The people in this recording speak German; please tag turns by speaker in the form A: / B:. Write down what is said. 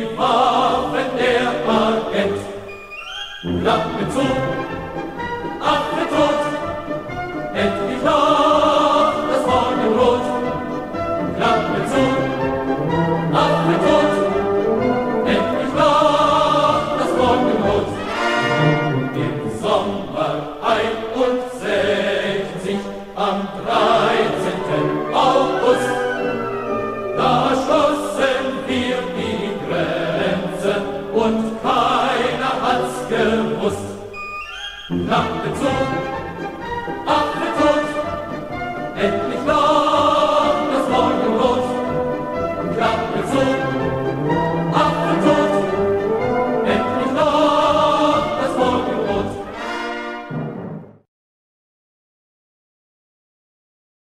A: die Waffen der Agent. Klappe zu, Affe tot, endlich noch das Morgenrot. Klappe zu, Affe tot, endlich noch das Morgenrot. Im Sommer 61 am 13. August, da schlossen wir die Grenze und keiner hat's gewusst. Klappe zu,